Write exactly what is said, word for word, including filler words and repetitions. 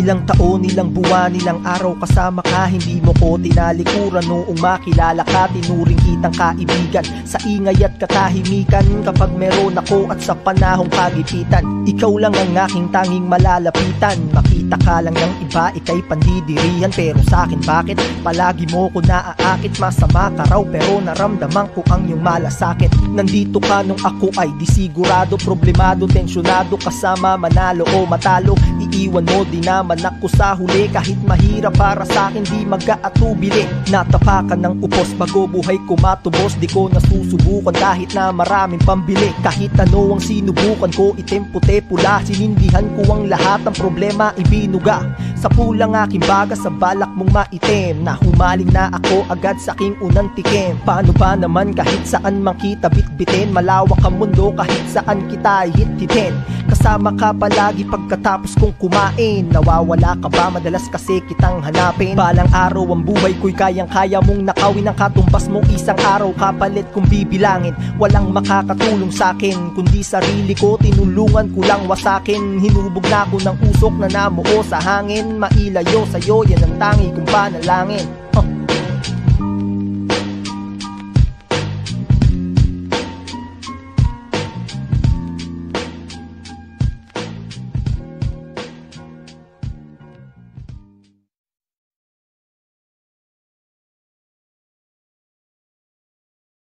Ilang taon, ilang buwan, ilang araw kasama ka, hindi mo ko tinalikuran. Noong makilala ka, tinuring kitang kaibigan. Sa ingay at katahimikan, kapag meron ako at sa panahong kagipitan, ikaw lang ang aking tanging malalapitan. Makita ka lang ng iba, ika'y pandidirihan, pero sa'kin bakit palagi mo ko naaakit? Masama ka raw pero naramdaman ko ang iyong malasakit. Nandito ka nung ako ay di sigurado, problemado, tensyonado, kasama manalo o matalo. Iiwan mo din naman ako sa huli, kahit mahirap para sa'kin di mag-aatubili. Natapakan ng upos bago buhay ko matubos, di ko nasusubukan kahit na maraming pambili. Kahit ano ang sinubukan ko, itim, puti, pula, sinindihan ko ang lahat ng problema ibinuga. Sa pulang aking baga, sa balak mong maitim, na humaling na ako agad sa aking unang tikim. Paano ba naman kahit saan man kita bitbitin, malawak ang mundo kahit saan kita hit-hitin. Kasama ka palagi pagkatapos kong kumain, nawawala ka ba madalas kasi kitang hanapin. Balang araw ang buhay ko'y kayang-kaya mong nakawin, ang katumbas mo isang araw kapalit kung bibilangin. Walang makakatulong sa'kin kundi sarili ko, tinulungan ko lang wasakin. Hinubog na ako ng usok na namuo sa hangin, mailayo sa'yo yan ang tangi kong panalangin.